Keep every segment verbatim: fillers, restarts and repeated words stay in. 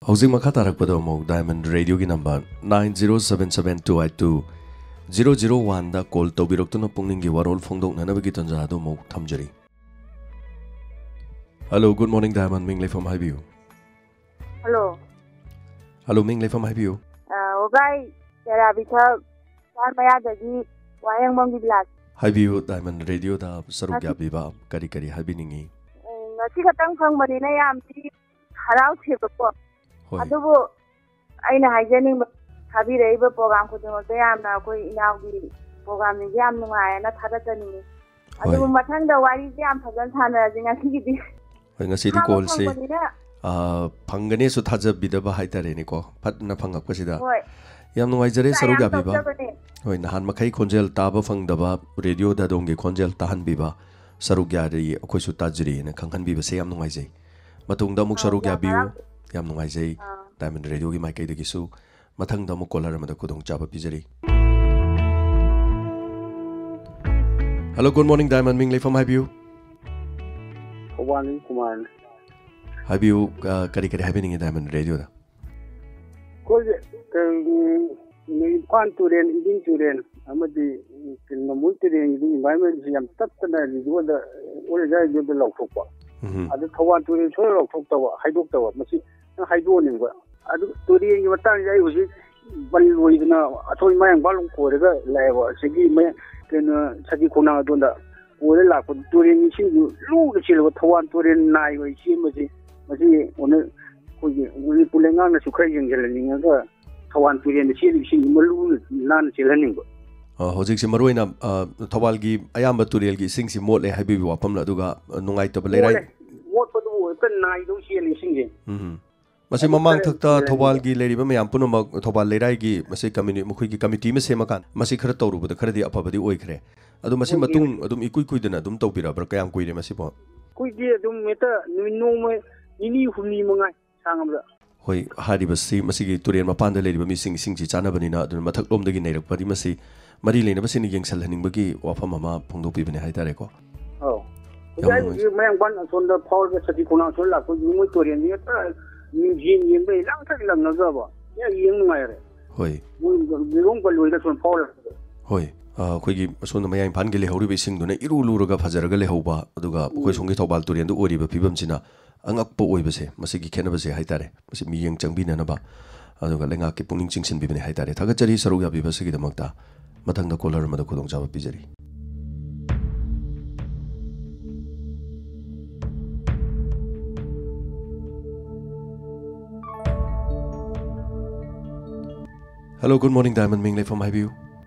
Housing Makata Rakpadomo, Diamond Radio number nine zero seven seven two eight two zero zero one da call Tobiroktono Pungingi Warol Fondok Nanavigitanjado Mo Tamjari. Hello, good morning, Diamond Mingley from Highview. Hello. Hello, Mingley from Highview. Uh, okay, Terabita, Maya Dagi, Wayang Mongi Black. Highview Diamond Radio da Saruga Biba, Kari Kari Habiningi. Nasikatang Kang Marina Yam, Harau Tipapo. Adubu, Aina Hygienic Habi Raver program could not say I'm now going now the program in Yam and not Hadatani. Adubu Matanda, why is Yam Pagantana in a city? When a city call say, uh, Pangane Sutaja Bidaba Haitarenico, Patna Panga Pasida. Yam no Izere Saruga Biba. When Han Makai Congel Taba Fang Daba, Radio Dadongi Congel Tahan Biba, Sarugari, Okosutajri, and Kankan Biba say I'm no Ize. Matunda Muksaruga Biu. Yam no Ize, Diamond Radio, my Kadigisu, Matanga Mukola Madakudong Java Pizzery. Hello, good morning, Diamond Mingley from Highview. Good morning, Kuman. Highview, Kari Kari happening in Diamond Radio. Because Pan to then, eating to then, Amadi, Namuti, the environment, I'm stuck to the what is I do the log football. I just want to ensure of Hydoctor, Machine. Hydroning. I do today your time. I was very now. I told my balloon for the level. Sigi me can Sagi Kona Dunda. Or la for during you lose the chill with one to the night. We see Masi Masi on it. We pulling on the Ukrainian learning as well. Tawan to the city, she will none chilling. Hosix Maruina, Tawalgi, Ayamba Turielgi, sings in Mole Habibi Wapamla Duga, Nungaita Balera. What for the night don't see any singing. Masi mamang thakta Tawalgi lady Mayam Punoma Tobal Leragi, Masi committee committee Semakan, Masi Kratoru, the Kredi Apabadi Oikre. Adu Masi Matum, Adum Ikuidana, Dum Topira, Brakayam Quid Masipo. Quid Dum Meta, no Nini Huni Mungai, Sangam. Hoi, Hadibasi, Masi Turian Mapanda lady missing Singsi Chanabanina, the Matakom the Guinea, Padimasi, Marilena Basini Yang Selhaning Bagi, Wapamama, Pungo Pibin Haitareko. Oh, you may want on the power of the Satikuna Sola, because you went to the Eugene, very long Nazava. Yeah, young Mire. Hoi. We don't believe that's on power. Hoi. Uh, Quiggy, Sona Mayan Pangele, Hori Sing, Iru Luraga, Fazaraga Hoba, Duga, Quisongi Tobal Turian, the Ori, Pibamsina, Angakpo Webase, Masiki Canabase, Haitare, Masi Young Changbina Naba, Aduga Lenga, Kipuning Chinsin Bibin Haitare, Tagachari, Saruga Bibasiki the Magda, Matanga Kolar Madakudong Java Pizzery. Hello, good morning, Diamond Mingley from Highview.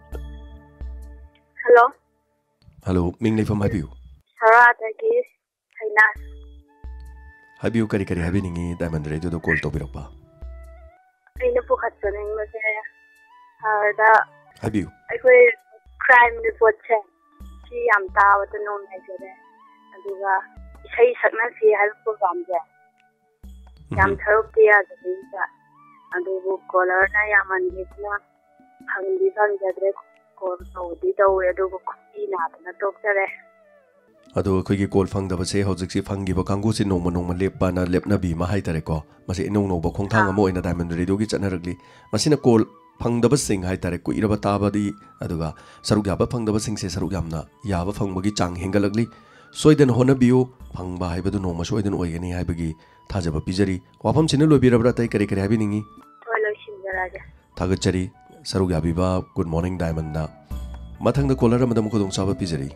Hello. Hello, Mingley from Highview. Sarah, Dagis, Hainas. Highview Kari Kari Habiningi, Diamond Radio, the call Tobiropa. I know for Hudsoning was there. Highview. I could crime report check. She am down with the known measure. And you are say, Sagnasi has put on there. Yam therapy as a visa. And we will call her Nayaman Gitna, Hangi Sanjadre, or so did away to Kina, and a doctor. Ado Quiggy call Fang the Vase, Hosixi Fangi, Kangus in Noma Noma Lepana, Lepnabi, Mahaitareko, Masi no no Bokong mo in a diamond radio gets anaragly. Masina call Pang the Basing Haitareku, Irabatabadi, Aduga, Sarugaba Pang the Basing says Sarugamna, Yava Fang Magi Chang Hingalagli, Soiden Honabio, Pang by Bedunoma, Soiden Oyani Hibagi. Tajaba Pizzery, Wapam Chinelo Birabata Kari Habiningi. Tagachari, Saruga Biba, good morning, Diamanda. Matang the Kolara Madam Kodong Saba Pizzery.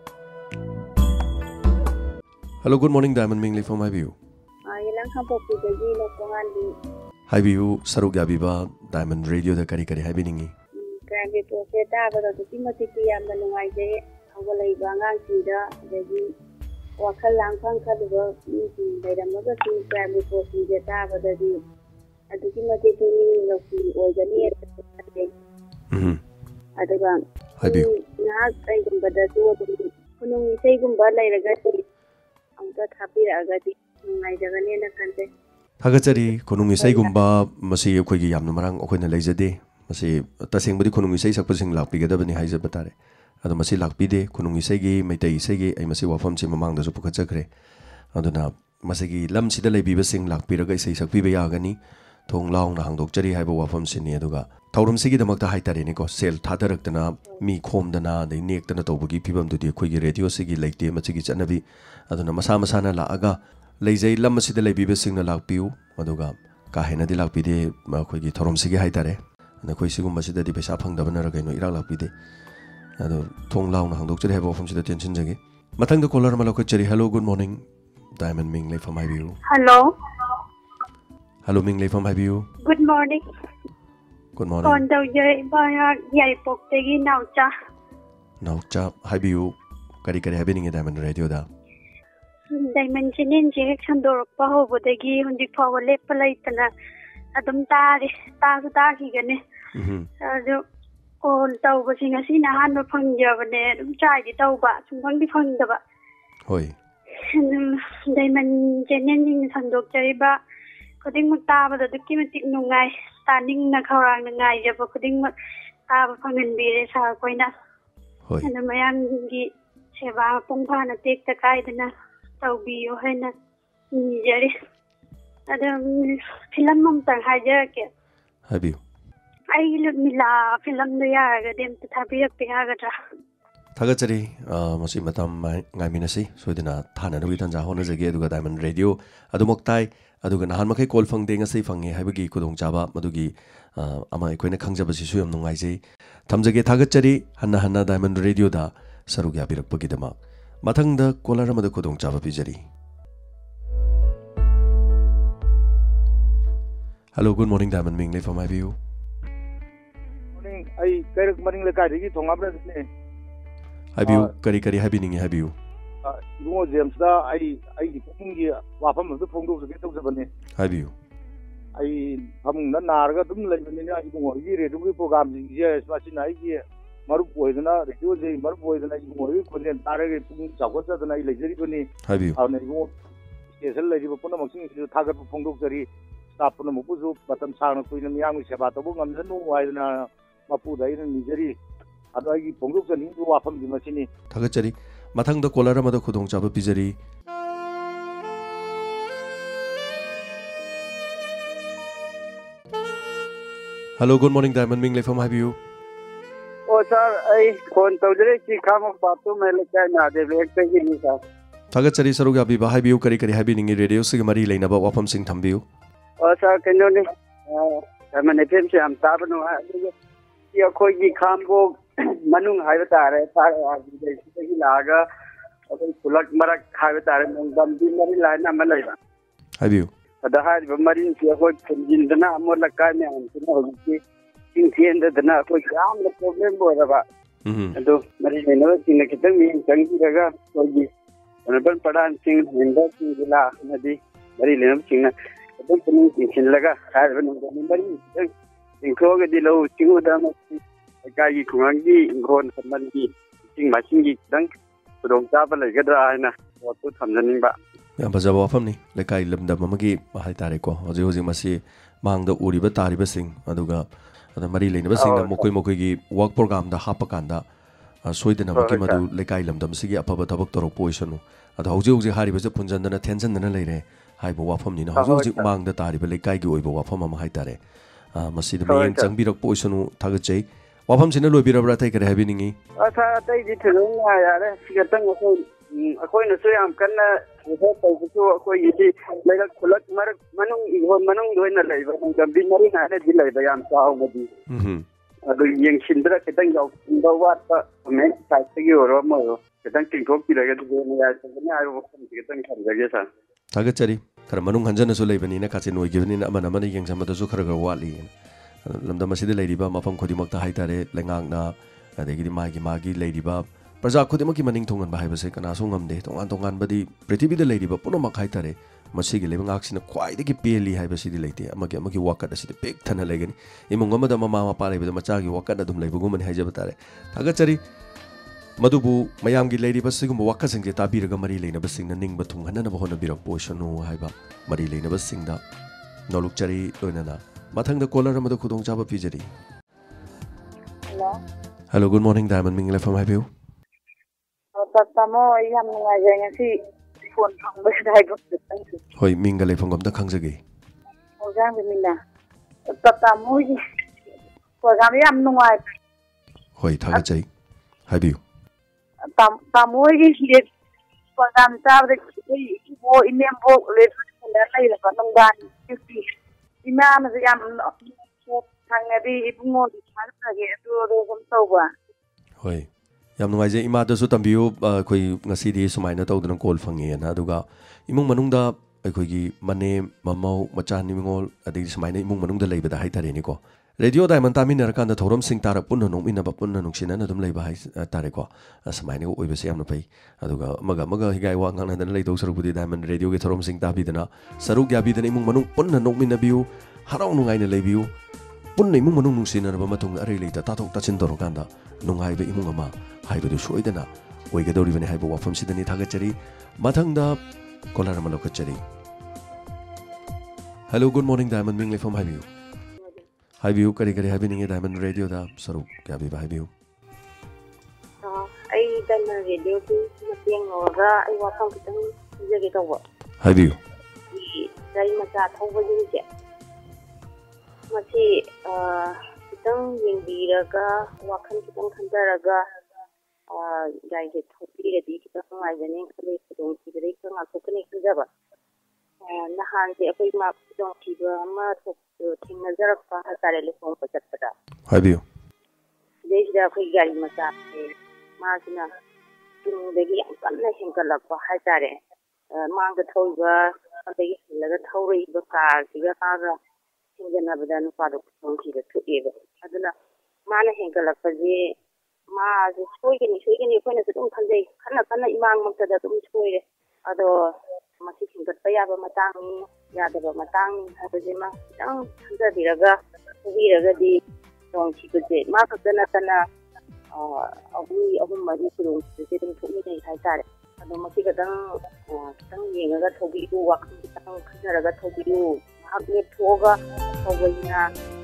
Hello, good morning, Diamond Mingley from Highview. Highview, Saruga Biba, Diamond Radio, the Kari Habiningi. Granby Profeta, but the Timothy and the Lumaide, Hawalai Bangan Sida, the Wakalang Pankadabo, by the mother to Grammy for the Tava, the Timothy to me, or the near. Hm. At the bank. I do not say, but the two of them. When we say goodbye, I got it. I'm not happy. I got it. My Javanina country. Tagachari, Konungi Segumba, Masi Quigi Yamnamarang, Okuna Lazade, Masi Tasing Budi Konungi say, supposing Lapigabani Hiza Batare. Ado Masi Lakpide, Konungi Segi, Mete Segi, I Masi Wafam Simamang the Supukachakre. Adona Masagi Lam Sidale Bibasing Lakpiraga say Sakpibe Yagani, thong laung na hangdok chari hai ba wafam sini aduga thaurum sigi damakta hai tare ni ko sel thadarakna mi khomdana dei nektana tawbugi phibam dudi khoi gi radio sigi leite ma chigi chanabi aduna masa masa na la aga leijai lam sida leibibe singna lakpiu aduga ka hena di lakpide ma khoi gi thaurum sigi hai tare na khoi sigum masida di pesa phangdabana ra kaino irak lakpide ado thong laung na hangdok chari hai ba wafam sida tension jagi mathang da caller ma lokho chari hello good morning Diamond Ming Lei from Highview. Hello. Hello Ming Lei from Highview. Good morning. Good morning. On the day by Yai Pok Tegi Naucha. Naucha Highview. Kari kari happening at Diamond Radio da. Diamond Chinin Jackson Dorpa over the Gi on the power lepalaitana. Adam Tari, Tazu Taki Gane. So, all Tauba Singasina Hanma Punjavane, Chai Tauba, Sumang the Pundaba. Hoi. Diamond Jenin Sandok Jariba, Coding Mutaba, the Kimatic Nungai, standing Nakarang Ngai, Java Coding Mutaba Pangan Beres are going up. And the Mayangi Seva Pumpana take the guidana, Taubi, Ohana, Jerry. And Philamum Hijack. Have you? I look me la Philam the Yaga, them to Tabia Piagata. Thagachari masi matam ngai minasi soidina thana rugi tanja hona jage aduga Diamond Radio adumoktai aduga nahan makai call phang de ngasai phange haibagi kudong chaba madugi ama ekoina khangjaba si suyam nungai jai thamjage thagachari hanna hanna Diamond Radio da sarugi abirakpagi dama mathang da caller amada kudong chaba bijari. Hello good morning Diamond Ming Lei from Highview. Morning ai karak morning le kai ri thongabra ne Highview, kari kari happening Highview. Ibu James da ai ai kungi wafam du phongdo se to sabane. Highview. Ai hamung na narga dum leibani na ibu gi radio gi program ji je smasina ai gi maru poidana radio je maru poidana ibu gi konen tarage pung chawcha dana ai lejari bani. Highview. Aune ibu station leji puna maksing ji thagat phongdo jari staff puna mupu batam sang kuina miyang seba to ngam janu waidana mapu dai na nijari Adagi Ponguk and Hindu Wafam the Machini. Thagachari, Matang the Kolara Mother Kudong Chaba Pizari. Hello, good morning, Diamond Ming Lei from Highview. Oh, sir, I want to directly come up to Melaka, the Vector. Thagachari Saruga Biba Highview, Kari Kari happening in radio Sigamari Lane about Wafam Sing Tambu. Oh, sir, can you? I'm an attempt to am Tabano. Your Kogi Kambo. Manung Havatare, Laga, Kulak Marak Havatare, Mari Lana Malaya. Have you? The high marine avoid from Jindana, Molakana, and King Tienda, the Nak, which I'm the problem about. And do Marine never seen a kitten in Tangiga, Kogi, and a burn Padan King, and that's in the La, Nadi, Marie Lim King, a company in Chilaga, Haven, and Marie, in Kroga de Lo, Chingudam. Kagi Kurangi, Gon Samandi, King Machingi Dunk, but don't travel like Gadra, or put some Zanimba. Yambazava family, like I love the Mamagi, Mahaitareko, or Josi Masi, Mang the Uriba Tariba Sing, Aduga, and the Marie never sing the Moki Moki work program, the Hapakanda, a Sweden of Kimadu, like I love them, Sigi Apabatabok Poison, at Hojosi Hari was a Punjan and a Tensan and a lady, Hybo Wafam, you know, Hojosi Mang the Tariba, like I go Wafama Mahaitare, Masi the Mayan Sangbirok Poison, Tagache. Wafam sina lo birabra tai kare habi ningi asa tai ji thulung ya yare sigatang ko akoi na soyam kanna ho tai ko ko yiti lega khulak mar manung igho manung doina leiba gambi mari na ne dilai ba yam saw gadi mhm adu yeng sindra kitang yaw do wat ta me sai ti ro mo kitang ting thok pi lega de ne ya ne ayo ko kitang khar ga sa thagachari khar manung hanjana so leibani na khache noi gibani na amana mana yeng samada so khar ga wali Lamda Masidi Ladyba, Mapam Kodimokta Haitare, Langangna, Adegi Magi Magi Ladyba, Praza Kodimaki Maning Tongan Bahibase, Kanasungam de, Tongan Badi, Pretty the Ladyba, Punomak Haitare, Masigi living acts in a quite a pili Hibasidi Lady, Amaki Amaki Waka, the city big Tanalegan, Imongama the Mama Pali with the Machagi Waka, the Dumlebugum and Hajabatare. Tagachari Madubu, Mayamgi Lady Basingum Wakas and Getabira Mari Lane, Basing the Ning Batung, and never Hona Bira Potion, no Hiba, Mari Lane, Basing that. No look Chari, Lunana. Matang the caller Ramada Kudong Chaba Pijari. Hello. Hello, good morning, Diamond Ming Lei from Highview. Tatamo, I am going to see phone from the Diamond. Hoi, Minga Lei from Gomda Kangzagi. Ozang Mina. ꯇꯥꯃꯣꯒꯤ programme ꯌꯥꯝ ꯅꯨꯡꯉꯥꯏ ꯍꯣꯏ ꯊꯥꯒꯠꯆꯩ ꯍꯥꯏꯕꯤꯌꯨ ꯇꯥꯃꯣꯒꯤ programme ꯆꯥꯕꯗ ꯑꯩꯈꯣꯏ ꯏꯕꯣ ꯏꯅꯦꯝꯕꯣꯛ ꯂꯩꯔꯕ ꯅꯨꯡꯗꯥꯡ ꯏꯃꯥꯅꯁꯨ ꯌꯥꯝ ꯊꯪꯉꯗꯤ ꯏꯕꯨꯡꯉꯣꯗꯤ ꯁꯨꯃꯥꯏꯅ ꯐꯒꯦ ꯑꯗꯨ ꯑꯗꯨꯝ ꯇꯧꯕ ꯍꯣꯏ ꯌꯥꯝ ꯅꯨꯡꯉꯥꯏꯖꯩ ꯏꯃꯥꯗꯁꯨ ꯇꯝꯕꯤꯌꯨ ꯑꯩꯈꯣꯏ ꯉꯁꯤꯗꯤ ꯁꯨꯃꯥꯏꯅ ꯇꯧꯗꯅ ꯀꯣꯜ ꯐꯪꯉꯦꯅ ꯑꯗꯨꯒ ꯏꯃꯨꯡ ꯃꯅꯨꯡꯗ ꯑꯩꯈꯣꯏꯒꯤ ꯃꯅꯦ ꯃꯃꯧ ꯃꯆꯥ ꯅꯤꯉꯣꯜ ꯑꯗꯒꯤ ꯁꯨꯃꯥꯏꯅ ꯏꯃꯨꯡ ꯃꯅꯨꯡꯗ ꯂꯩꯕꯗ ꯍꯥꯏꯇꯥꯔꯦꯅꯦꯀꯣ ꯔꯦꯗꯤꯑꯣ ꯗꯥꯏꯃꯟ ꯇꯥꯃꯤꯟꯅꯔꯀꯥꯟꯗ ꯊꯧꯔꯝꯁꯤꯡ ꯇꯥꯔ ꯄꯨꯟꯅ ꯅꯣꯛꯃꯤꯟꯅꯕ ꯄꯨꯟꯅ ꯅꯨꯡꯁꯤꯅꯅ ꯑꯗꯨꯝ ꯂꯩꯕ ꯍꯥꯏꯇꯥꯔꯦꯀꯣ ꯁꯨꯃꯥꯏꯅ ꯑꯣꯏꯕꯁꯦ ꯌꯥꯝꯅ ꯐꯩ ꯑꯗꯨꯒ ꯑꯃꯒ ꯑꯃꯒ ꯍꯤꯒꯥꯏ ꯋꯥ ꯉꯥꯡꯅꯗꯅ ꯂꯩꯗꯧ ꯁꯔꯨꯛꯄꯨꯗꯤ ꯗꯥꯏꯃꯟ ꯔꯦꯗꯤꯑꯣꯒꯤ ꯊꯧꯔꯝꯁꯤꯡ ꯇꯥꯕꯤꯗꯅ ꯁꯔꯨꯛ ꯌꯥꯕꯤꯗꯅ ꯏꯃꯨꯡ ꯃꯅꯨꯡ ꯄꯨꯟꯅ ꯅꯣꯛꯃꯤꯟꯅꯕꯤꯌꯨ ꯍꯔꯥꯎ ꯅꯨꯡꯉꯥꯏꯅ ꯂꯩꯕꯤꯌꯨ punna imung manung nungsinaraba matungda arai leita tathok tachin torokanda nungaiba imung ama haibadu soidana oigadoribani haiba wafam sidani thagachari mathangda kolar ama lokachari. Hello, good morning Diamond Mingley from Haibiu. Haibiu kari kari habininge Diamond Radio da saruk kyabi ba Haibiu. Ai Diamond Radio ki mateng oga ai wafam kitang jage tawa. Haibiu. Dai macha thawba jinje. Masi kitang yengbiraga wakhan kitang khandaraga gai ge thopi redi kitang ngaibane khale khudong kidai kang akhokani khanjaba. Nahan se akoi ma khudong kiba ma thok thingnajarakpa hatare le phone pa chatpada. Haibiu. Deida akoi gari macha ma sina tingdagi yam kanna hengkalakpa hatare mangda thoiba adagi laga thorei ba car siga kaga hinjanabada nupado khudong kida thueba aduna mana hengkalakpaje ma je soigani soigani koina dum khanjai khana khana imang maktada dum soire ado masi hengkatpa yaba matang yadaba matang habaje ma tang khanjadiraga ubiragadi dong chipje ma khakana tana abu abu mari khudong kide dum thumi dai haitare ado masi kadang kadang yengaga thobi du wak kadang khanjaraga thobi du hakne thoga thobaina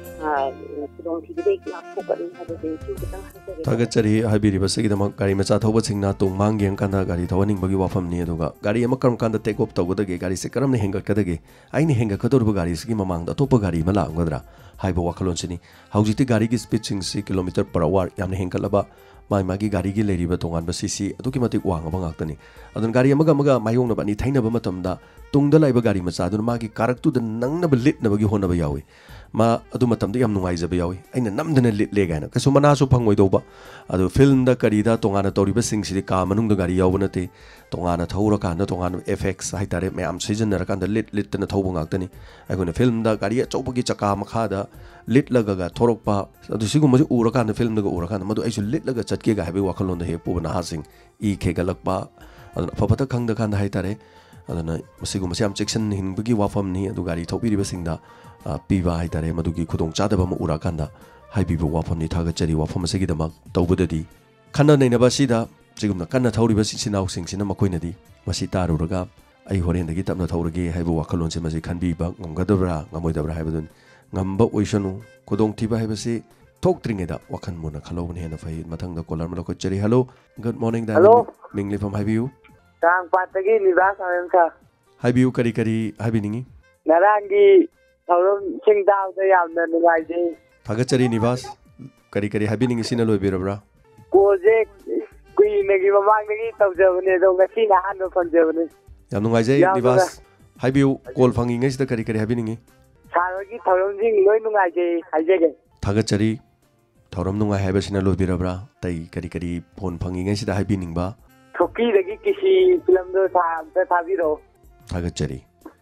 khudong kide ki akhokani habaje chi kadang haitare Thagachari habiriba sigidama gari macha thoba singna tung mangyeng kanda gari thawaning bagi wafam ni aduga gari ama karam kanda take off tawdage gari se karam ne henga kadage aini henga kadorba gari sigi mamang da topa gari mala ngodra haiba wakalon sini haujiti gari gi speed sing si kilometer per hour yamne hengalaba mai magi gari gi leriba tongan ba sisi aduki matik wang ba ngaktani adun gari amaga amaga mayong na bani thaina ba matamda tungda laiba gari macha adun magi karaktu da nangna ba lit na bagi hona ba yawi ma adu matamda yam nungai jaba yawi aina namdana lit le gaina kasu mana su phangoi do ba adu film da kari da tongana toriba sing si ka manung da gari yaw nate tongana thaura ka na tongana effects hai tare me am season na kan da lit lit na thau ngaktani aigona film da gari chauba gi chaka makha da lit laga ga thorok pa adu sigum ma ura kan film da ura kan madu aisu lit laga chatke ga habi wakalon da he pu na hasing i ke galak pa adu phapata khang da kan da hai tare aduna masigum siam section hin bagi wafam ni adu gari thopi riba sing da piba hai tare madu gi khudong cha da ba ura kan da hai bi wafam ni thaga chari wafam sigi da mak tawbudadi khana nei na ba si da sigum na kan na thauri ba si sinau sing sina makoi na di masi taru raga ai horen da gi tapna thaurage hai bu wakalon se masi khan bi ba ngamgadabra ngamoi dabra hai badun ngamba oisanu khudong thiba hai ba si thok tringe da wakhan mona khalobun hena fai mathang da kolar mala ko chari hello good morning da mingli from haibiu tang patagi libas amsa haibiu kari kari haibiningi narangi thauram sing daw da yamna nugai je thagachari nivas kari kari haibiningi sina loi birabra project kui negi mamang negi tawjabne do ngasi na hanu panjabne yam nungai jai nivas haibiu kol phangi ngai sida kari kari haibiningi saragi thauram jing loi nungai je haijege thagachari thauram nungai haiba sina loi birabra tai kari kari phone phangi ngai sida haibiningba thoki dagi kisi film do tha ta thabiro thagachari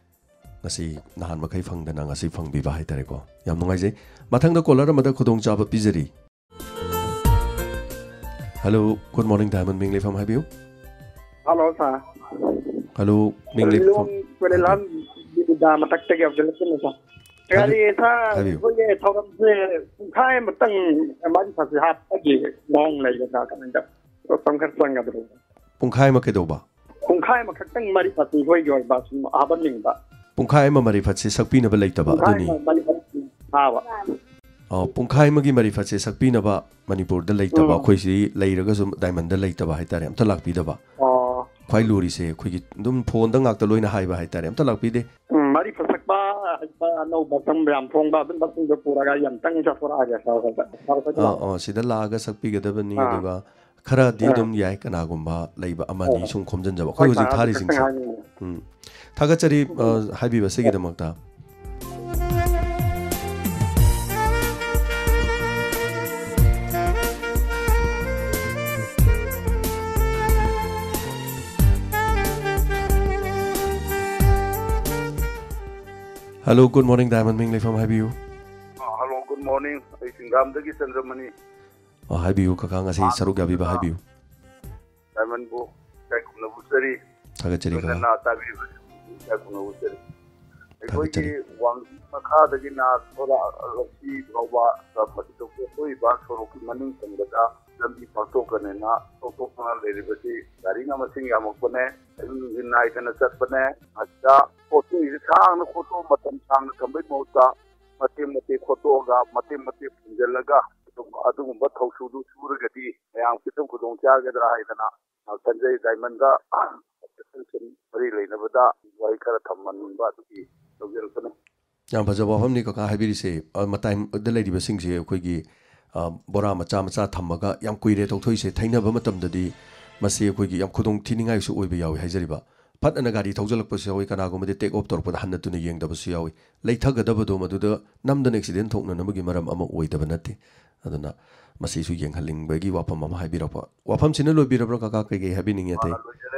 ngasi nahan makai phangdana ngasi phangbi ba haitare ko yam nungai jai mathangda kolar amada khudong chaba pijari. Hello, good morning Diamond Mingley from Haibiu. Hello sir. Hello, Mingley from Venezuela da matak tagi Abdul Hakim sir. Kali sa hoye thogam se khai matang amari phasi hat agi long lai ga ka nda to samkhat sanga do pungkhai ma kedoba pungkhai ma khaktang mari phasi hoi gyor ba aban ling ba pungkhai ma mari phasi sakpi na ba leitaba aduni ha ba oh pungkhai ma gi mari phasi sakpi na ba Manipur da leitaba khoi si leiraga sum Diamond da leitaba haitare amta lakpi da ba oh ꯈ꯭ꯋꯥꯏ ꯂꯨꯔꯤꯁꯦ ꯑꯩꯈꯣꯏꯒꯤ ꯑꯗꯨꯝ ꯐꯣꯟꯗ ꯉꯥꯛꯇ ꯂꯣꯏꯅ ꯍꯥꯏꯕ ꯍꯥꯏꯇꯥꯔꯦ ꯑꯝꯇ ꯂꯥꯛꯄꯤꯗꯦ ꯃꯔꯤ ꯐꯁꯛꯄ ꯍꯩꯄ ꯑꯅꯧꯕ ꯁꯪꯕ ꯌꯥꯝ ꯊꯣꯡꯕ ꯑꯗꯨꯝ ꯃꯇꯨꯡꯗ ꯄꯨꯔꯒ ꯌꯥꯝꯇꯪ ꯆꯠꯊꯣꯔꯛꯑꯒꯦ ꯑꯥ ꯑꯥ ꯁꯤꯗ ꯂꯥꯛꯑꯒ ꯁꯛꯄꯤꯒꯗꯕꯅꯤ ꯑꯗꯨꯒ ꯈꯔꯗꯤ ꯑꯗꯨꯝ ꯌꯥꯏ ꯀꯅꯥꯒꯨꯝꯕ ꯂꯩꯕ ꯑꯃꯅꯤ ꯁꯨꯝ ꯈꯣꯝꯖꯤꯟꯖꯕ ꯑꯩꯈꯣꯏ ꯍꯧꯖꯤꯛ ꯊꯥꯔꯤꯁꯤꯡꯁꯦ ꯎꯝ ꯊꯥꯒꯠꯆꯔꯤ ꯍꯥꯏꯕꯤꯕ ꯁꯤꯒꯤꯗꯃꯛꯇ Hello, good morning, Diamond Ming Lei from Haibiu. Hello, good morning. I Singam dagi Chandramani. Oh, Haibiu kakang asi saruk yabi ba Haibiu. Diamond bo kai kuna busari. Thagachari ka. Na tabi kai kuna busari. Koi ki wang makha dagi na thoda roki bawa sabati to koi ba soroki maning sangada lambi pato kane na to to na le bati dari na masing yamak bane na itana chat bane acha photo is sang photo matam sang kambai mota mate mate photo ga mate mate punjalaga adugumba thausudu suragadi ayam kitam khudong chagadra haidana sanjay diamond ga mari leinabada wai kara thammanba adugi tawjelpane yam bajaba famni kaka haibiri se matai da leidiba singse akoigi bora macha macha thammaga yam kuire tawthoise thainaba matamdadi masi akoigi yam khudong thiningai su oiba yawi haijariba ꯐꯠꯅ ꯒꯥꯔꯤ ꯊꯧꯖꯜꯂꯛꯄꯁꯨ ꯌꯥꯎꯏ ꯀꯅꯥꯒꯨꯝꯕꯗꯤ ꯇꯦꯛ of ꯇꯧꯔꯛꯄꯗ ꯍꯟꯅꯇꯨꯅ ꯌꯦꯡꯗꯕꯁꯨ ꯌꯥꯎꯏ ꯂꯩꯊꯒꯗꯕꯗꯣ ꯃꯗꯨꯗ ꯅꯝꯗꯅ accident ꯊꯣꯛꯅꯅꯕꯒꯤ ꯃꯔꯝ ꯑꯃ ꯑꯣꯏꯗꯕ ꯅꯠꯇꯦ ꯑꯗꯨꯅ ꯃꯁꯤꯁꯨ ꯌꯦꯡꯍꯟꯅꯤꯡꯕꯒꯤ ꯋꯥꯐꯝ ꯑꯃ ꯍꯥꯏꯕꯤꯔꯛꯄ ꯋꯥꯐꯝꯁꯤꯅ ꯂꯣꯏꯕꯤꯔꯕ꯭ꯔꯥ ꯀꯀꯥ ꯀꯩꯀꯩ ꯍꯥꯏꯕꯤꯅꯤꯡꯉꯤ ꯑꯇꯩ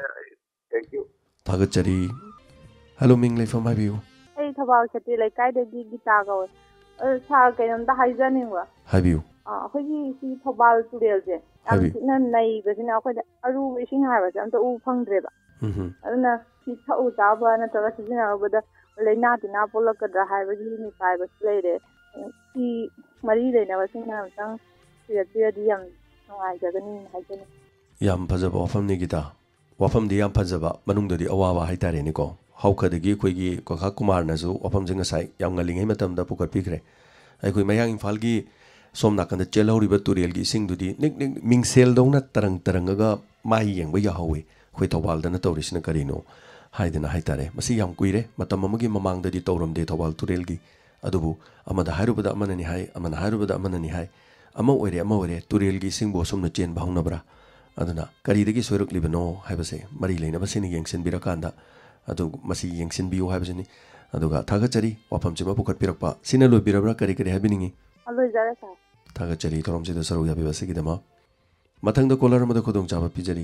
ꯊꯥꯒꯠꯆꯔꯤ ꯍꯜꯂꯣ ꯃꯤꯡ ꯂꯩꯐꯝ ꯍꯥꯏꯕꯤꯌꯨ ꯑꯩ ꯊꯧꯕꯥꯜ ꯈꯦꯇ꯭ꯔꯤ ꯂꯩꯀꯥꯏꯗꯒꯤ ꯒꯤꯇꯥ ꯀꯧꯋꯦ ꯁꯥꯔ ꯀꯩꯅꯣꯝꯇ ꯍꯥꯏꯖꯅꯤꯡꯕ ꯍꯥꯏꯕꯤꯌꯨ ꯑꯩꯈꯣꯏꯒꯤ ꯁꯤ ꯊꯧꯕꯥꯜ ꯇꯨꯔꯦꯜꯁꯦ ꯌꯥꯝ ꯊꯤꯅ ꯅꯩꯕꯁꯤꯅ ꯑꯩꯈꯣꯏꯗ ꯑꯔꯨꯕ ꯏꯁꯤꯡ ꯍꯥꯏꯕꯁꯦ ꯑꯝꯇ ꯎꯕ ꯐꯪꯗ꯭ꯔꯦꯕ ꯑꯗꯨꯅ ꯁꯤ ꯊꯛꯎ ꯆꯥꯕ ꯅꯠꯇ꯭ꯔꯒ ꯁꯤꯖꯤꯟꯅꯔꯨꯕꯗ ꯂꯩꯅꯥ ꯇꯤꯟꯅꯥ ꯄꯣꯛꯂꯛꯀꯗ꯭ꯔꯥ ꯍꯥꯏꯕꯒꯤ ꯃꯤꯄꯥꯏꯕꯁꯨ ꯂꯩꯔꯦ ꯁꯤ ꯃꯔꯤ ꯂꯩꯅꯕꯁꯤꯡꯅ ꯑꯃꯨꯛꯇꯪ ꯊꯤꯔꯛꯄꯤꯔꯗꯤ ꯌꯥꯝ ꯅꯨꯡꯉꯥꯏꯖꯒꯅꯤꯅ ꯍꯥꯏꯖꯅꯤ ꯌꯥꯝ ꯐꯖꯕ ꯋꯥꯐꯝꯅꯤ ꯒꯤꯇꯥ ꯋꯥꯐꯝꯗꯤ ꯌꯥꯝ ꯐꯖꯕ ꯃꯅꯨꯡꯗꯗꯤ ꯑꯋꯥꯕ ꯍꯥꯏꯇꯥꯔꯦꯅꯦꯀꯣ ꯍꯧꯈꯗꯒꯤ ꯑꯩꯈꯣꯏꯒꯤ ꯀꯀꯥ ꯀꯨꯃꯥꯔꯅꯁꯨ ꯋꯥꯐꯝꯁꯦ ꯉꯁꯥꯏ ꯌꯥꯝ ꯉꯜꯂꯤꯉꯩ ꯃꯇꯝꯗ ꯄꯨꯈꯠꯄꯤꯈ꯭ꯔꯦ ꯑꯩꯈꯣꯏ ꯃꯌꯥꯡ ꯏꯝꯐꯥꯜꯒꯤ ꯁꯣꯝ ꯅꯥꯀꯟꯗ ꯆꯦꯜꯍꯧꯔꯤꯕ ꯇꯨꯔꯦꯜꯒꯤ ꯏꯁꯤꯡꯗꯨꯗꯤ ꯅꯤꯛ ꯅꯤꯛ ꯃꯤꯡꯁꯦꯜꯗꯧꯅ ꯇꯔꯪ ꯇꯔꯪꯉꯒ ꯃꯥꯏ ꯌꯦꯡꯕ ꯌꯥꯍꯧꯋꯤ ꯑꯩꯈꯣꯏ ꯊꯧꯕꯥꯜꯗꯅ ꯇꯧꯔꯤꯁꯤꯅ ꯀꯔꯤꯅꯣ 하이드나 하이타레 마시 ꯌꯥꯝ ꯀꯨꯏꯔꯦ ꯃꯇꯝ ꯑꯃꯒꯤ ꯃꯃꯥꯡꯗꯗꯤ ꯇꯧꯔꯝꯗꯦ ꯊꯧꯕꯥꯜ ꯇꯨꯔꯦꯜꯒꯤ ꯑꯗꯨꯕꯨ ꯑꯃꯗ ꯍꯥꯏꯔꯨꯕꯗ ꯑꯃꯅꯅꯤ ꯍꯥꯏ ꯑꯃꯅ ꯍꯥꯏꯔꯨꯕꯗ ꯑꯃꯅꯅꯤ ꯍꯥꯏ ꯑꯃ ꯑꯣꯏꯔꯦ ꯑꯃ ꯑꯣꯏꯔꯦ ꯇꯨꯔꯦꯜꯒꯤ ꯏꯁꯤꯡꯕꯨ ꯑꯁꯨꯝꯅ ꯆꯦꯟꯕ ꯍꯧꯅꯕ꯭ꯔꯥ ꯑꯗꯨꯅ ꯀꯔꯤꯗꯒꯤ ꯁꯣꯏꯔꯛꯂꯤꯕꯅꯣ ꯍꯥꯏꯕꯁꯦ ꯃꯔꯤ ꯂꯩꯅꯕꯁꯤꯅ ꯌꯦꯡꯁꯤꯟꯕꯤꯔꯀꯥꯟꯗ ꯑꯗꯨ ꯃꯁꯤ ꯌꯦꯡꯁꯤꯟꯕꯤꯌꯨ ꯍꯥꯏꯕꯁꯤꯅꯤ ꯑꯗꯨꯒ ꯊꯥꯒꯠꯆꯔꯤ ꯋꯥꯐꯝꯁꯤꯃ ꯄꯨꯈꯠꯄꯤꯔꯛꯄ ꯁꯤꯅ ꯂꯣꯏꯕꯤꯔꯕ꯭ꯔꯥ ꯀꯔꯤ ꯀꯔꯤ ꯍꯥꯏꯕꯤꯅꯤꯡꯉꯤ ꯂꯣꯏꯖꯔꯦ ꯁꯥꯔ ꯊꯥꯒꯠꯆꯔꯤ ꯊꯧꯔꯝꯁꯤꯗ ꯁꯔꯨꯛ ꯌꯥꯕꯤꯕꯁꯤꯒꯤꯗꯃꯛ ꯃꯊꯪꯗ ꯀꯣꯂꯔ ꯑꯃꯗ ꯈꯨꯗꯣꯡꯆꯥꯕ ꯄꯤꯖꯔꯤ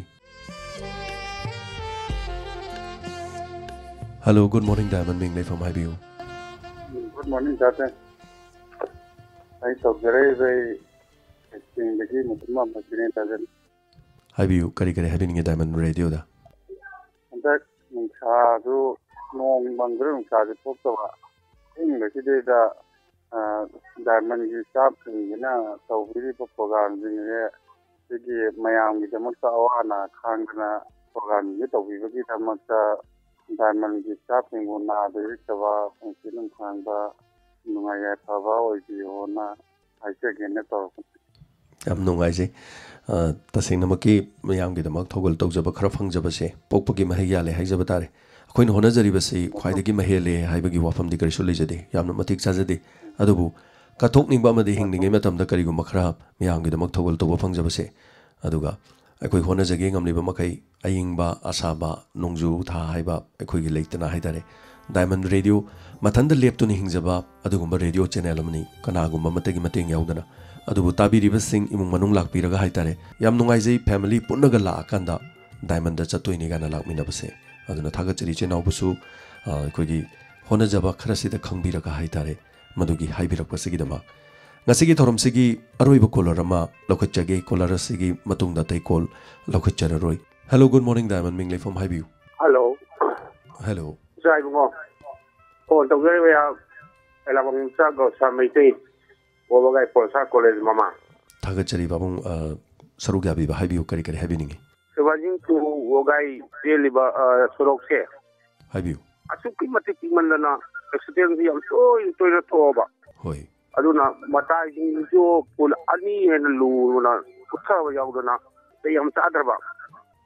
Hello, good morning, Diamond Ming Lei from Haibiu. Good morning, Tata. I talk very, very extremely much more than Haibiu, kari kari happening at Diamond Radio da. And that Nungshadu, Nong Mangur, Nungshadu Pokova. In the city, the Diamond is up in the so very program in the city, Miami, the Mosawana, Kangana program, little we will get a much. Diamond is shopping on the Rikava, Consilum Kanga, Nungaya Tava, or Giona. I check in it all. I'm no Isaac. Tassinamaki, Mayam get a mock toggle dogs of a crofang jabase, Popogi Mahayale, Hazabatari. Queen Honazaribasi, quite a Gimahele, Hibagi Wafam de Grisholizade, Yamamatic Sazade, Adubu, Katokning Bama de Hing the Matam the Karigo Makra, Mayam get a mock toggle to Wafang Jabase, Aduga. ꯑꯩꯈꯣꯏ ꯍꯣꯠꯅꯖꯒꯦ ꯉꯝꯂꯤꯕ ꯃꯈꯩ ꯑꯌꯤꯡꯕ ꯑꯁꯥꯕ ꯅꯣꯡꯖꯨ ꯊꯥ ꯍꯥꯏꯕ ꯑꯩꯈꯣꯏꯒꯤ ꯂꯩꯇꯅ ꯍꯥꯏꯇꯥꯔꯦ ꯗꯥꯏꯃꯟ ꯔꯦꯗꯤꯑꯣ ꯃꯊꯟꯗ ꯂꯦꯞꯇꯨꯅ ꯍꯤꯡꯖꯕ ꯑꯗꯨꯒꯨꯝꯕ ꯔꯦꯗꯤꯑꯣ ꯆꯦꯅꯦꯜ ꯑꯃꯅꯤ ꯀꯅꯥꯒꯨꯝꯕ ꯑꯃꯠꯇꯒꯤ ꯃꯇꯦꯡ ꯌꯥꯎꯗꯅ ꯑꯗꯨꯕꯨ ꯇꯥꯕꯤꯔꯤꯕꯁꯤꯡ ꯏꯃꯨꯡ ꯃꯅꯨꯡ ꯂꯥꯛꯄꯤꯔꯒ ꯍꯥꯏꯇꯥꯔꯦ ꯌꯥꯝ ꯅꯨꯡꯉꯥꯏꯖꯩ ꯐꯦꯃꯤꯂꯤ ꯄꯨꯟꯅꯒ ꯂꯥꯛꯑꯀꯥꯟꯗ ꯗꯥꯏꯃꯟꯗ ꯆꯠꯇꯣꯏꯅꯤ ꯀꯥꯏꯅ ꯂꯥꯛꯃꯤꯟꯅꯕꯁꯦ ꯑꯗꯨꯅ ꯊꯥꯒꯠꯆꯔꯤ ꯏꯆꯦꯅꯥꯎꯕꯨꯁꯨ ꯑꯩꯈꯣꯏꯒꯤ ꯍꯣꯠꯅꯖꯕ ꯈꯔꯁꯤꯗ ꯈꯪꯕꯤꯔꯒ ꯍꯥꯏꯇꯥꯔꯦ ꯃꯗꯨꯒꯤ ꯍꯥꯏꯕꯤꯔꯛꯄꯁꯤꯒꯤꯗꯃꯛ ꯉꯁꯤꯒꯤ ꯊꯧꯔꯝꯁꯤꯒꯤ ꯑꯔꯣꯏꯕ ꯀꯣꯂꯔ ꯑꯃ ꯂꯧꯈꯠꯆꯒꯦ ꯀꯣꯂꯔ ꯑꯁꯤꯒꯤ ꯃꯇꯨꯡꯗ ꯑꯇꯩ ꯀꯣꯜ ꯂꯧꯈꯠꯆꯔꯔꯣꯏ ꯍꯦꯜꯂꯣ ꯒꯨꯗ ꯃꯣꯔꯅꯤꯡ ꯗꯥꯏꯃꯟ ꯃꯤꯡ ꯂꯩꯐꯝ ꯍꯥꯏꯕꯤꯌꯨ Hello. ꯍꯦꯜꯂꯣ ꯖꯥꯏꯕꯨꯡꯉꯣ ꯐꯣꯟ ꯇꯧꯖꯔꯤꯕ ꯌꯥ ꯑꯦꯂꯥꯕꯝ ꯆꯥꯒꯣ ꯁꯥꯃꯩꯇꯩ ꯋꯥꯕꯒꯥꯏ ꯄꯣꯜꯁꯥ ꯀꯣꯂꯦꯖ ꯃꯃꯥꯡ ꯊꯥꯒꯠꯆꯔꯤ ꯕꯥꯕꯨꯡ ꯁꯔꯨꯛ ꯌꯥꯕꯤꯕ ꯍꯥꯏꯕꯤꯌꯨ ꯀꯔꯤ ꯀꯔꯤ ꯍꯥꯏꯕꯤꯅꯤꯡꯉꯤ ꯁꯤꯕꯥꯖꯤꯡ ꯇꯨ ꯋꯥꯒꯥꯏ ꯆꯦꯜꯂꯤꯕ ꯁꯣꯔꯣꯛꯁꯦ ꯍꯥꯏꯕꯤꯌꯨ ꯑꯁꯨꯛꯀꯤ ꯃꯇꯤꯛ ꯄꯤꯛꯃꯟꯗꯅ ꯑꯦꯛꯁꯤꯗꯦꯟꯁꯤ ꯌꯥꯝ ꯇꯣꯏꯅ ꯇꯣꯏꯅ ꯊꯣꯛꯑꯕ ꯍꯣꯏ ꯑꯗꯨꯅ ꯃꯇꯥꯏꯁꯤꯡꯁꯨ ꯄꯨꯜ ꯑꯅꯤ ꯍꯦꯟꯅ ꯂꯨꯅ ꯀꯨꯠꯊꯕ ꯌꯥꯎꯗꯅ ꯌꯥꯝ ꯆꯥꯗ꯭ꯔꯕ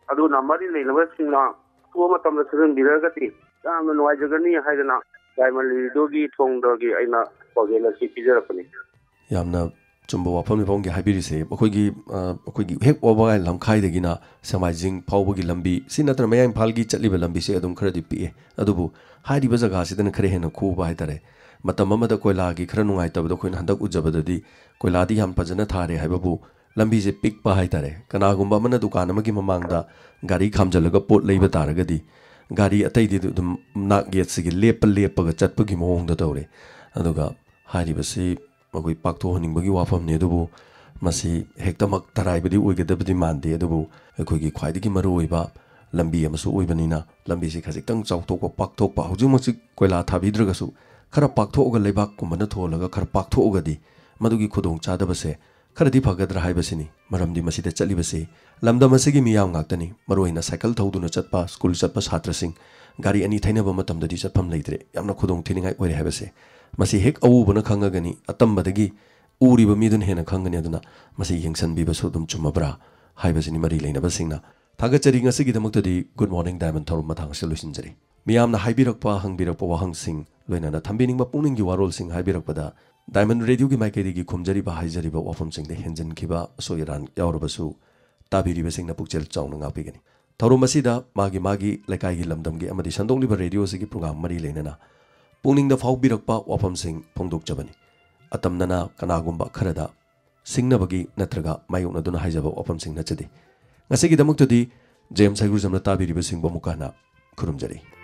ꯑꯗꯨꯅ ꯃꯔꯤ ꯂꯩꯅꯕꯁꯤꯡꯅ ꯑꯊꯨꯕ ꯃꯇꯝꯗ ꯊꯤꯖꯤꯟꯕꯤꯔꯒꯗꯤ ꯌꯥꯝꯅ ꯅꯨꯡꯉꯥꯏꯖꯒꯅꯤ ꯍꯥꯏꯗꯅ ꯗꯥꯏꯃꯟ ꯔꯦꯗꯤꯑꯣꯒꯤ ꯊꯣꯡꯗꯒꯤ ꯑꯩꯅ ꯄꯥꯎꯖꯦꯜ ꯑꯁꯤ ꯄꯤꯖꯔꯛꯄꯅꯤ ꯌꯥꯝꯅ ꯆꯨꯝꯕ ꯋꯥꯐꯝꯅꯤ ꯄꯥꯎꯝꯒꯤ ꯍꯥꯏꯕꯤꯔꯤꯁꯦ ꯑꯩꯈꯣꯏꯒꯤ ꯑꯩꯈꯣꯏꯒꯤ ꯍꯦꯛ ꯋꯥꯕꯒꯥꯏ ꯂꯝꯈꯥꯏꯗꯒꯤꯅ ꯁꯦꯛꯃꯥꯏꯖꯤꯡ ꯐꯥꯎꯕꯒꯤ ꯂꯝꯕꯤ ꯁꯤ ꯅꯠꯇꯅ ꯃꯌꯥꯏ ꯏꯝꯐꯥꯜꯒꯤ ꯆꯠꯂꯤꯕ ꯂꯝꯕꯤꯁꯦ ꯑꯗꯨꯝ ꯈꯔꯗꯤ ꯄꯤꯛꯑꯦ ꯑꯗꯨꯕꯨ ꯍꯥꯏꯔꯤꯕ ꯖꯒꯥꯁꯤꯗꯅ ꯈꯔ ꯍꯦꯟꯅ ꯈꯨꯕ ꯍꯥꯏꯇꯥꯔꯦ ꯃꯇꯝ ꯑꯃꯗ ꯀꯣꯏꯂꯥꯒꯤ ꯈꯔ ꯅꯨꯡꯉꯥꯏꯇꯕꯗꯣ ꯑꯩꯈꯣꯏꯅ ꯍꯟꯗꯛ ꯎꯖꯕꯗꯗꯤ ꯀꯣꯏꯂꯥꯗꯤ ꯌꯥꯝ ꯐꯖꯅ ꯊꯥꯔꯦ ꯍꯥꯏꯕꯕꯨ ꯂꯝꯕꯤꯁꯦ ꯄꯤꯛꯄ ꯍꯥꯏꯇꯥꯔꯦ ꯀꯅꯥꯒꯨꯝꯕ ꯑꯃꯅ ꯗꯨꯀꯥꯟ ꯑꯃꯒꯤ ꯃꯃꯥꯡꯗ ꯒꯥꯔꯤ ꯈꯥꯝꯖꯜꯂꯒ ꯄꯣꯠ ꯂꯩꯕ ꯇꯥꯔꯒꯗꯤ ꯒꯥꯔꯤ ꯑꯇꯩꯗꯤ ꯑꯗꯨꯝ ꯅꯥꯛ ꯌꯦꯠꯁꯤꯒꯤ ꯂꯦꯞꯄ ꯂꯦꯞꯄꯒ ꯆꯠꯄꯒꯤ ꯃꯑꯣꯡꯗ ꯇꯧꯔꯦ ꯑꯗꯨꯒ ꯍꯥꯏꯔꯤꯕꯁꯤ ꯑꯩꯈꯣꯏ ꯄꯥꯛꯊꯣꯛꯍꯟꯅꯤꯡꯕꯒꯤ ꯋꯥꯐꯝꯅꯤ ꯑꯗꯨꯕꯨ ꯃꯁꯤ ꯍꯦꯛꯇꯃꯛ ꯇꯔꯥꯏꯕꯗꯤ ꯑꯣꯏꯒꯗꯕꯗꯤ ꯃꯥꯟꯗꯦ ꯑꯗꯨꯕꯨ ꯑꯩꯈꯣꯏꯒꯤ ꯈ꯭ꯋꯥꯏꯗꯒꯤ ꯃꯔꯨꯑꯣꯏꯕ ꯂꯝꯕꯤ ꯑꯃꯁꯨ ꯑꯣꯏꯕꯅꯤꯅ ꯂꯝꯕꯤꯁꯤ ꯈꯖꯤꯛꯇꯪ ꯆꯥꯎꯊꯣꯛꯄ ꯄꯥꯛꯊꯣꯛꯄ ꯍꯧꯖꯤꯛꯃꯛꯁꯤ ꯀꯣꯏꯂꯥ ꯊꯥꯕꯤꯗ꯭ꯔꯒꯁꯨ ꯈꯔ ꯄꯥꯛꯊꯣꯛꯑꯒ ꯂꯩꯕꯥꯛꯀꯨꯝꯕꯅ ꯊꯣꯜꯂꯒ ꯈꯔ ꯄꯥꯛꯊꯣꯛꯑꯒꯗꯤ ꯃꯗꯨꯒꯤ ꯈꯨꯗꯣꯡꯆꯥꯗꯕꯁꯦ ꯈꯔꯗꯤ ꯐꯒꯗ꯭ꯔꯥ ꯍꯥꯏꯕꯁꯤꯅꯤ ꯃꯔꯝꯗꯤ ꯃꯁꯤꯗ ꯆꯠꯂꯤꯕꯁꯤ ꯂꯝꯗꯝ ꯑꯁꯤꯒꯤ ꯃꯤꯌꯥꯝ ꯉꯥꯛꯇꯅꯤ ꯃꯔꯨꯑꯣꯏꯅ ꯁꯥꯏꯀꯜ ꯊꯧꯗꯨꯅ ꯆꯠꯄ ꯁ꯭ꯀꯨꯜ ꯆꯠꯄ ꯁꯥꯇ꯭ꯔꯁꯤꯡ ꯒꯥꯔꯤ ꯑꯅꯤ ꯊꯩꯅꯕ ꯃꯇꯝꯗꯗꯤ ꯆꯠꯐꯝ ꯂꯩꯇ꯭ꯔꯦ ꯌꯥꯝꯅ ꯈꯨꯗꯣꯡꯊꯤꯅꯤꯡꯉꯥꯏ ꯑꯣꯏꯔꯦ ꯍꯥꯏꯕꯁꯦ ꯃꯁꯤ ꯍꯦꯛ ꯑꯎꯕꯅ ꯈꯪꯉꯒꯅꯤ ꯑꯇꯝꯕꯗꯒꯤ ꯎꯔꯤꯕ ꯃꯤꯗꯨꯅ ꯍꯦꯟꯅ ꯈꯪꯒꯅꯤ ꯑꯗꯨꯅ ꯃꯁꯤ ꯌꯦꯡꯁꯤꯟꯕꯤꯕꯁꯨ ꯑꯗꯨꯝ ꯆꯨꯝꯃꯕ꯭ꯔꯥ ꯍꯥꯏꯕꯁꯤꯅꯤ ꯃꯔꯤ ꯂꯩꯅꯕꯁꯤꯡꯅ ꯊꯥꯒꯠꯆꯔꯤ ꯉꯁꯤꯒꯤꯗꯃꯛꯇꯗꯤ ꯒꯨꯗ ꯃꯣꯔꯅꯤꯡ ꯗꯥꯏꯃꯟ ꯊꯧꯔꯝ ꯃꯇꯥꯡꯁꯤꯗ ꯂꯣꯏꯁꯤꯟꯖꯔꯤ ꯃꯤꯌꯥꯝꯅ ꯍꯥꯏꯕꯤꯔꯛꯄ ꯍꯪꯕꯤꯔꯛꯄ ꯋꯥꯍꯪꯁꯤꯡ ꯂꯣꯏꯅꯅ ꯊꯝꯕꯤꯅꯤꯡꯕ ꯄꯨꯛꯅꯤꯡꯒꯤ ꯋꯥꯔꯣꯜꯁꯤꯡ ꯍꯥꯏꯕꯤꯔꯛꯄꯗ ꯗꯥꯏꯃꯟ ꯔꯦꯗꯤꯑꯣꯒꯤ ꯃꯥꯏꯀꯩꯗꯒꯤ ꯈꯨꯝꯖꯔꯤꯕ ꯍꯥꯏꯖꯔꯤꯕ ꯋꯥꯐꯝꯁꯤꯡꯗ ꯍꯦꯟꯖꯤꯟꯈꯤꯕ ꯑꯁꯣꯏ ꯑꯔꯥꯟ ꯌꯥꯎꯔꯕꯁꯨ ꯇꯥꯕꯤꯔꯤꯕꯁꯤꯡꯅ ꯄꯨꯛꯆꯦꯜ ꯆꯥꯎꯅ ꯉꯥꯛꯄꯤꯒꯅꯤ ꯊꯧꯔꯝ ꯑꯁꯤꯗ ꯃꯥꯒꯤ ꯃꯥꯒꯤ ꯂꯩꯀꯥꯏꯒꯤ ꯂꯝꯗꯝꯒꯤ ꯑꯃꯗꯤ ꯁꯟꯗꯣꯛꯂꯤꯕ ꯔꯦꯗꯤꯑꯣꯁꯤꯒꯤ ꯄ꯭ꯔꯣꯒ꯭ꯔꯥꯝ ꯃꯔꯤ ꯂꯩꯅꯅ ꯄꯨꯛꯅꯤꯡꯗ ꯐꯥꯎꯕꯤꯔꯛꯄ ꯋꯥꯐꯝꯁꯤꯡ ꯐꯣꯡꯗꯣꯛꯆꯕꯅꯤ ꯑꯇꯝꯅꯅ ꯀꯅꯥꯒꯨꯝꯕ ꯈꯔꯗ ꯁꯤꯡꯅꯕꯒꯤ ꯅꯠꯇ꯭ꯔꯒ ꯃꯥꯌꯣꯛꯅꯗꯨꯅ ꯍꯥꯏꯖꯕ ꯋꯥꯐꯝꯁꯤꯡ ꯅꯠꯆꯗꯦ ꯉꯁꯤꯒꯤꯗꯃꯛꯇꯗꯤ ꯖꯦꯝꯁ ꯍꯩꯒ꯭ꯔꯨꯖꯝꯅ ꯇꯥꯕꯤꯔꯤꯕꯁꯤꯡꯕꯨ ꯑꯃꯨꯛꯀ ꯍꯟꯅ ꯈꯨꯔꯨꯝꯖꯔꯤ